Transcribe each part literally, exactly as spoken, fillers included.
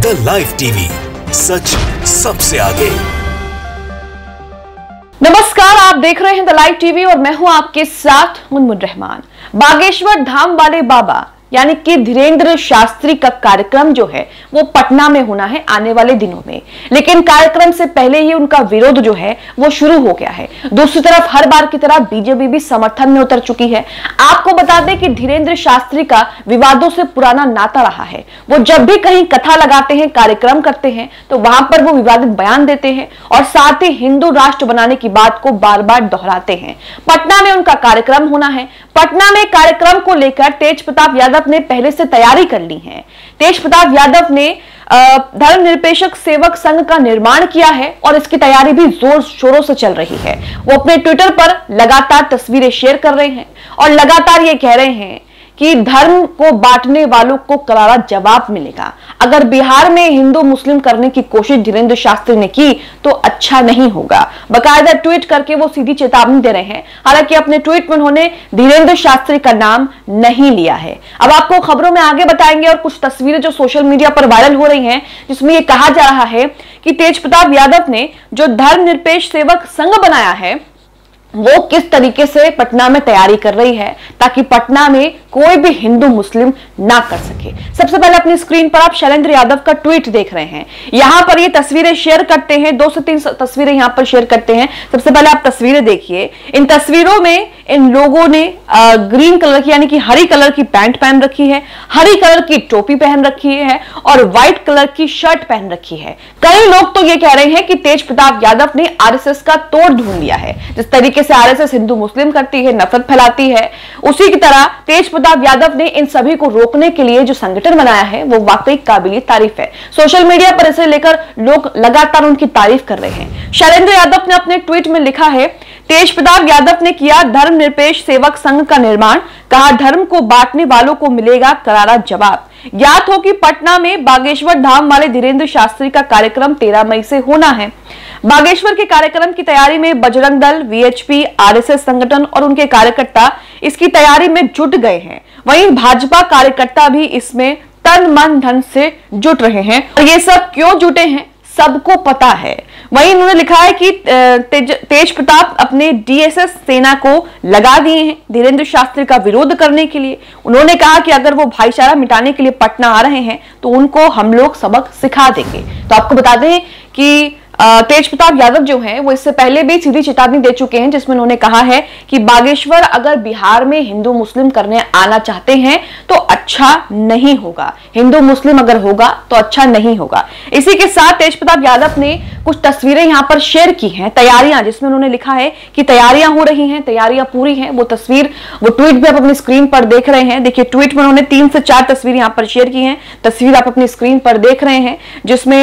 The live TV, सच सबसे आगे। नमस्कार, आप देख रहे हैं द लाइव टीवी और मैं हूं आपके साथ मुनमुन रहमान। बागेश्वर धाम वाले बाबा यानी कि धीरेन्द्र शास्त्री का कार्यक्रम जो है वो पटना में होना है आने वाले दिनों में, लेकिन कार्यक्रम से पहले ही उनका विरोध जो है वो शुरू हो गया है। दूसरी तरफ हर बार की तरह बीजेपी भी समर्थन में उतर चुकी है। आपको बता दें कि धीरेन्द्र शास्त्री का विवादों से पुराना नाता रहा है। वो जब भी कहीं कथा लगाते हैं, कार्यक्रम करते हैं, तो वहां पर वो विवादित बयान देते हैं और साथ ही हिंदू राष्ट्र बनाने की बात को बार बार दोहराते हैं। पटना में उनका कार्यक्रम होना है। पटना में कार्यक्रम को लेकर तेज प्रताप यादव ने पहले से तैयारी कर ली है। तेज प्रताप यादव ने धर्मनिरपेक्ष सेवक संघ का निर्माण किया है और इसकी तैयारी भी जोर शोरों से चल रही है। वो अपने ट्विटर पर लगातार तस्वीरें शेयर कर रहे हैं और लगातार ये कह रहे हैं कि धर्म को बांटने वालों को करारा जवाब मिलेगा। अगर बिहार में हिंदू मुस्लिम करने की कोशिश धीरेन्द्र शास्त्री ने की तो अच्छा नहीं होगा। बकायदा ट्वीट करके वो सीधी चेतावनी दे रहे हैं। हालांकि अपने ट्वीट में उन्होंने धीरेन्द्र शास्त्री का नाम नहीं लिया है। अब आपको खबरों में आगे बताएंगे और कुछ तस्वीरें जो सोशल मीडिया पर वायरल हो रही हैं, जिसमें ये कहा जा रहा है कि तेज प्रताप यादव ने जो धर्मनिरपेक्ष सेवक संघ बनाया है वो किस तरीके से पटना में तैयारी कर रही है ताकि पटना में कोई भी हिंदू मुस्लिम ना कर सके। सबसे पहले अपनी स्क्रीन पर आप शैलेंद्र यादव का ट्वीट देख रहे हैं। यहां पर ये तस्वीरें शेयर करते हैं, दो से तीन तस्वीरें यहां पर शेयर करते हैं। सबसे पहले आप तस्वीरें देखिए। इन तस्वीरों में इन लोगों ने आ, ग्रीन कलर की यानी कि हरी कलर की पैंट पहन रखी है, हरी कलर की टोपी पहन रखी है और व्हाइट कलर की शर्ट पहन रखी है। कई लोग तो ये कह रहे हैं कि तेज प्रताप यादव ने आरएसएस का तोड़ ढूंढ लिया है। जिस तरीके से आरएसएस हिंदू मुस्लिम करती है, नफरत फैलाती है, उसी की तरह तेज प्रताप यादव ने इन सभी को रोकने के लिए जो संगठन बनाया है वो वाकई काबिल तारीफ है। सोशल मीडिया पर इसे लेकर लोग लगातार उनकी तारीफ कर रहे हैं। शैलेंद्र यादव ने अपने ट्वीट में लिखा है, तेज प्रताप यादव ने किया धर्मनिरपेक्ष सेवक संघ का निर्माण, कहा धर्म को बांटने वालों को मिलेगा करारा जवाब। ज्ञात हो कि पटना में बागेश्वर धाम वाले धीरेन्द्र शास्त्री का कार्यक्रम तेरह मई से होना है। बागेश्वर के कार्यक्रम की तैयारी में बजरंग दल, वीएचपी, आरएसएस संगठन और उनके कार्यकर्ता इसकी तैयारी में जुट गए हैं। वहीं भाजपा कार्यकर्ता भी इसमें तन मन धन से जुट रहे हैं और ये सब क्यों जुटे हैं सबको पता है। वहीं उन्होंने लिखा है कि तेज, तेज प्रताप अपने डीएसएस सेना को लगा दिए हैं धीरेन्द्र शास्त्री का विरोध करने के लिए। उन्होंने कहा कि अगर वो भाईचारा मिटाने के लिए पटना आ रहे हैं तो उनको हम लोग सबक सिखा देंगे। तो आपको बता दें कि तेज प्रताप यादव जो हैं वो इससे पहले भी सीधी चेतावनी दे चुके हैं, जिसमें उन्होंने कहा है कि बागेश्वर अगर बिहार में हिंदू मुस्लिम करने आना चाहते हैं तो अच्छा नहीं होगा, हिंदू मुस्लिम अगर होगा तो अच्छा नहीं होगा। इसी के साथ तेज प्रताप यादव ने कुछ तस्वीरें यहां पर शेयर की हैं, तैयारियां, जिसमें उन्होंने लिखा है कि तैयारियां हो रही हैं, तैयारियां पूरी हैं। वो तस्वीर, वो ट्वीट भी आप अपनी स्क्रीन पर देख रहे हैं। देखिए, ट्वीट में उन्होंने तीन से चार तस्वीरें यहां पर शेयर की हैं। तस्वीर आप अपनी स्क्रीन पर देख रहे हैं, जिसमें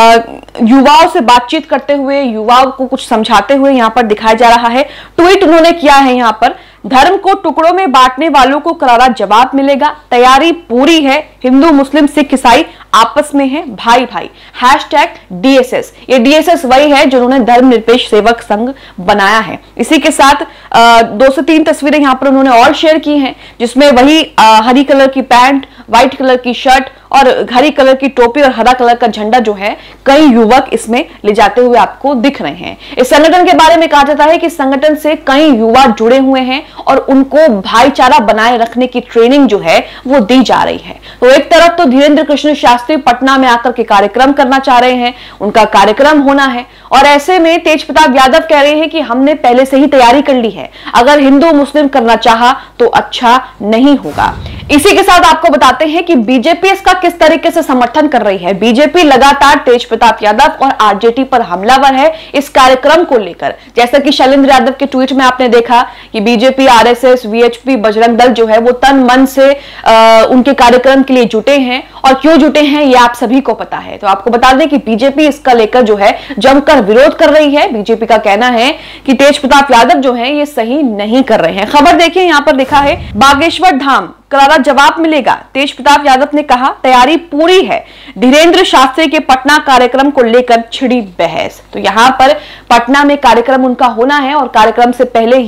युवाओं से बातचीत करते हुए, युवाओं को कुछ समझाते हुए यहां पर दिखाया जा रहा है। ट्वीट उन्होंने किया है यहां पर, धर्म को टुकड़ों में बांटने वालों को करारा जवाब मिलेगा, तैयारी पूरी है, हिंदू मुस्लिम सिख ईसाई आपस में है भाई भाई, हैशटैग डीएसएस। ये डीएसएस वही है जो उन्होंने धर्मनिरपेक्ष सेवक संघ बनाया है। इसी के साथ आ, दो से तीन तस्वीरें यहां पर उन्होंने और शेयर की हैं, जिसमें वही आ, हरी कलर की पैंट, व्हाइट कलर की शर्ट और हरी कलर की टोपी और हरा कलर का झंडा जो है कई युवक इसमें ले जाते हुए आपको दिख रहे हैं। इस संगठन के बारे में कहा जाता है कि संगठन से कई युवा जुड़े हुए हैं और उनको भाईचारा बनाए रखने की ट्रेनिंग जो है वो दी जा रही है। तो एक तरफ तो धीरेन्द्र कृष्ण शास्त्री पटना में आकर के कार्यक्रम करना चाह रहे हैं, उनका कार्यक्रम होना है और ऐसे में तेज प्रताप यादव कह रहे हैं कि हमने पहले से ही तैयारी कर ली है, अगर हिंदू मुस्लिम करना चाहा तो अच्छा नहीं होगा। इसी के साथ आपको बताते हैं कि बीजेपी इसका किस तरीके से समर्थन कर रही है। बीजेपी लगातार तेज प्रताप यादव और आरजेडी पर हमलावर है इस कार्यक्रम को लेकर। जैसा कि शैलेंद्र यादव के ट्वीट में आपने देखा कि BJP, RSS, VHP, Bajrang Dal जो है वो तन मन से आ, उनके कार्यक्रम के लिए जुटे हैं और क्यों जुटे हैं ये आप सभी को पता है। तो आपको बता दें कि बीजेपी इसका लेकर जो है जमकर विरोध कर रही है। बीजेपी का कहना है कि तेज प्रताप यादव जो है ये सही नहीं कर रहे हैं। खबर देखिए, यहां पर लिखा है, बागेश्वर धाम करारा जवाब मिलेगा, तेज प्रताप यादव ने कहा तैयारी पूरी है, धीरेन्द्र शास्त्री के पटना कार्यक्रम को लेकर छिड़ी बहस। तो यहां पर पटना में कार्यक्रम उनका होना है और कार्यक्रम से पहले ही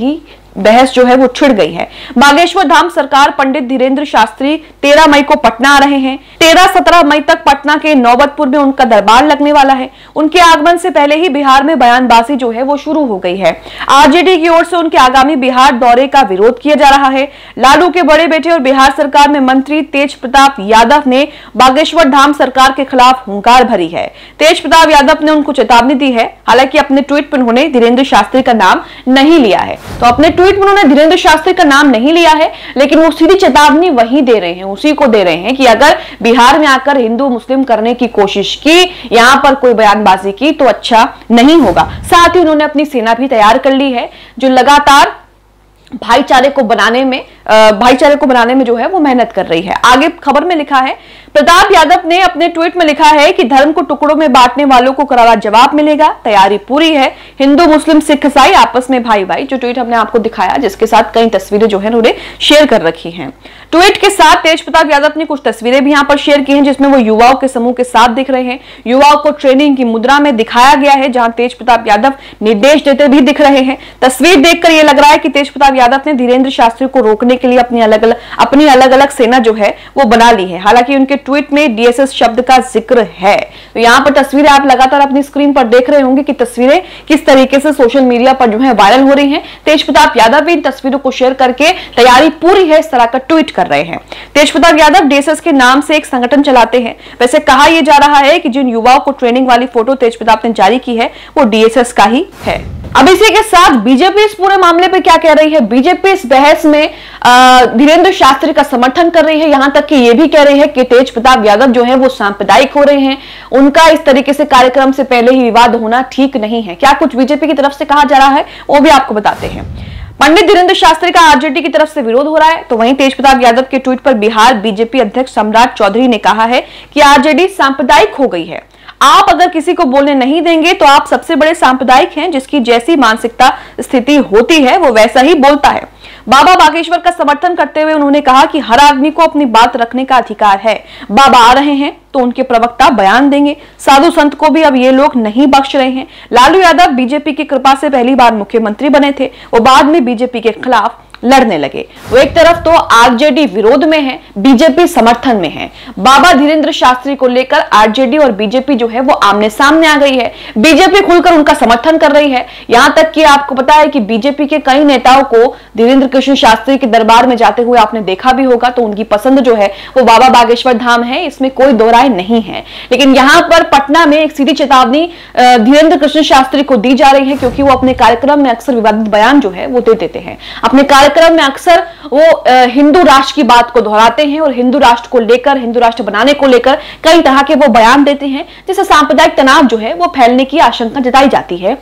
बहस जो है वो छिड़ गई है। बागेश्वर धाम सरकार पंडित धीरेन्द्र शास्त्री तेरह मई को पटना आ रहे हैं। तेरह सत्रह मई तक पटना के नौबतपुर में उनका दरबार लगने वाला है। उनके आगमन से पहले ही बिहार में बयानबाजी जो है वो शुरू हो गई है। आरजेडी की ओर से उनके आगामी बिहार दौरे का विरोध किया जा रहा है। लालू के बड़े बेटे और बिहार सरकार में मंत्री तेज प्रताप यादव ने बागेश्वर धाम सरकार के खिलाफ हुंकार भरी है। तेज प्रताप यादव ने उनको चेतावनी दी है। हालांकि अपने ट्वीट पर उन्होंने धीरेन्द्र शास्त्री का नाम नहीं लिया है। तो अपने ट्वीट में उन्होंने धीरेन्द्र शास्त्री का नाम नहीं लिया है, लेकिन वो सीधी चेतावनी वही दे रहे हैं, उसी को दे रहे हैं कि अगर बिहार में आकर हिंदू मुस्लिम करने की कोशिश की, यहां पर कोई बयानबाजी की तो अच्छा नहीं होगा। साथ ही उन्होंने अपनी सेना भी तैयार कर ली है जो लगातार भाईचारे को बनाने में भाईचारे को बनाने में जो है वो मेहनत कर रही है। आगे खबर में लिखा है, प्रताप यादव ने अपने ट्वीट में लिखा है कि धर्म को टुकड़ों में बांटने वालों को करारा जवाब मिलेगा, तैयारी पूरी है। हिंदू मुस्लिम सिख ईसाई आपस में भाई भाई। जो ट्वीट हमने आपको दिखाया जिसके साथ कई तस्वीरें जो है उन्होंने शेयर कर रखी हैं। ट्वीट के साथ तेज प्रताप यादव ने कुछ तस्वीरें भी यहाँ पर शेयर की हैं जिसमें वो युवाओं के समूह के साथ दिख रहे हैं। युवाओं को ट्रेनिंग की मुद्रा में दिखाया गया है जहां तेज प्रताप यादव निर्देश देते भी दिख रहे हैं। तस्वीर देखकर यह लग रहा है कि तेज प्रताप यादव ने धीरेन्द्र शास्त्री को रोकने के लिए अपनी अलग अलग अपनी अलग अलग सेना जो है वो बना ली है। हालांकि उनके ट्वीट में डीएसएस शब्द का जिक्र है। तो यहाँ पर तस्वीरें आप लगातार अपनी स्क्रीन पर देख रहे होंगे कि तस्वीरें किस तरीके से सोशल मीडिया पर जो है वायरल हो रही हैं। तेज प्रताप यादव भी इन तस्वीरों को शेयर करके तैयारी पूरी है इस तरह का ट्वीट कर रहे हैं। तेज प्रताप यादव डीएसएस के नाम से एक संगठन चलाते हैं। वैसे कहा यह जा रहा है कि जिन युवाओं को ट्रेनिंग वाली फोटो तेज प्रताप ने जारी की है वो डीएसएस का ही है। अब इसी के साथ बीजेपी इस पूरे मामले पे क्या कह रही है? बीजेपी इस बहस में धीरेन्द्र शास्त्री का समर्थन कर रही है। यहां तक कि ये भी कह रही है कि तेज प्रताप यादव जो है वो सांप्रदायिक हो रहे हैं। उनका इस तरीके से कार्यक्रम से पहले ही विवाद होना ठीक नहीं है। क्या कुछ बीजेपी की तरफ से कहा जा रहा है वो भी आपको बताते हैं। पंडित धीरेन्द्र शास्त्री का आरजेडी की तरफ से विरोध हो रहा है। तो वहीं तेज प्रताप यादव के ट्वीट पर बिहार बीजेपी अध्यक्ष सम्राट चौधरी ने कहा है कि आरजेडी सांप्रदायिक हो गई है। आप अगर किसी को बोलने नहीं देंगे तो आप सबसे बड़े सांप्रदायिक हैं। जिसकी जैसी मानसिकता स्थिति होती है वो वैसा ही बोलता है। बाबा बागेश्वर का समर्थन करते हुए उन्होंने कहा कि हर आदमी को अपनी बात रखने का अधिकार है। बाबा आ रहे हैं तो उनके प्रवक्ता बयान देंगे। साधु संत को भी अब ये लोग नहीं बख्श रहे हैं। लालू यादव बीजेपी की कृपा से पहली बार मुख्यमंत्री बने थे। वो बाद में बीजेपी के खिलाफ लड़ने लगे। वो एक तरफ तो आरजेडी विरोध में है, बीजेपी समर्थन में है। बाबा धीरेन्द्र शास्त्री को लेकर आरजेडी और बीजेपी जो है वो आमने सामने आ गई है। बीजेपी खुलकर उनका समर्थन कर रही है। यहां तक कि आपको पता है कि बीजेपी के कई नेताओं को धीरेन्द्र कृष्ण शास्त्री के दरबार में जाते हुए आपने देखा भी होगा। तो उनकी पसंद जो है वो बाबा बागेश्वर धाम है, इसमें कोई दो राय नहीं है। लेकिन यहां पर पटना में एक सीधी चेतावनी धीरेन्द्र कृष्ण शास्त्री को दी जा रही है, क्योंकि वो अपने कार्यक्रम में अक्सर विवादित बयान जो है वो दे देते हैं। अपने कार्यक्रम में अक्सर वो हिंदू राष्ट्र की बात को दोहराते हैं और हिंदू राष्ट्र को लेकर, हिंदू राष्ट्र बनाने को लेकर कई तरह के वो बयान देते हैं, जिससे सांप्रदायिक तनाव जो है वो फैलने की आशंका जताई जाती है।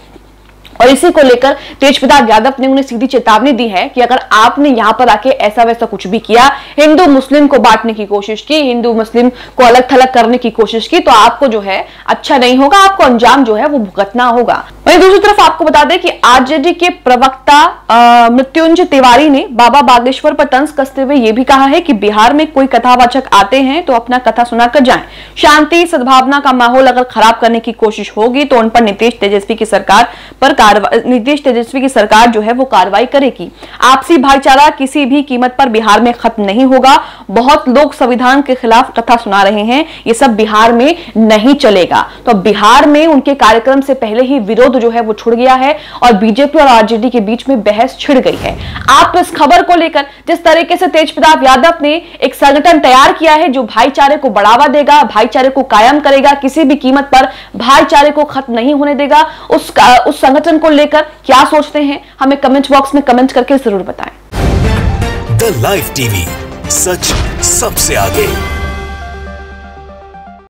और इसी को लेकर तेज प्रताप यादव ने उन्हें सीधी चेतावनी दी है कि अगर आपने यहां पर आके ऐसा वैसा कुछ भी किया, हिंदू मुस्लिम को बांटने की कोशिश की, हिंदू मुस्लिम को अलग थलग करने की कोशिश की, तो आपको जो है अच्छा नहीं होगा, आपको अंजाम जो है वो भुगतना होगा। वहीं दूसरी तरफ आपको बता दें कि आरजेडी के प्रवक्ता मृत्युंजय तिवारी ने बाबा बागेश्वर पर तंज कसते हुए यह भी कहा है कि बिहार में कोई कथावाचक आते हैं तो अपना कथा सुनाकर जाएं। शांति सद्भावना का माहौल अगर खराब करने की कोशिश होगी तो उन पर नीतीश तेजस्वी की सरकार पर नीतीश तेजस्वी की सरकार जो है वो कार्रवाई करेगी। आपसी भाईचारा किसी भी कीमत पर बिहार में खत्म नहीं होगा। बहुत लोग संविधान के खिलाफ कथा सुना रहे हैं, ये सब बिहार में नहीं चलेगा। तो बिहार में उनके कार्यक्रम से पहले ही विरोध जो है वो छुड़ गया है और बीजेपी और आरजेडी के बीच में बहस छिड़ गई है। आप इस खबर को लेकर जिस तरीके से तेज प्रताप यादव ने एक संगठन तैयार किया है जो भाईचारे को बढ़ावा देगा, भाईचारे को कायम करेगा, किसी भी कीमत पर भाईचारे को खत्म नहीं होने देगा, उस उस संगठन को लेकर क्या सोचते हैं हमें कमेंट बॉक्स में कमेंट करके जरूर बताएं। द लाइव टीवी, सच सबसे आगे।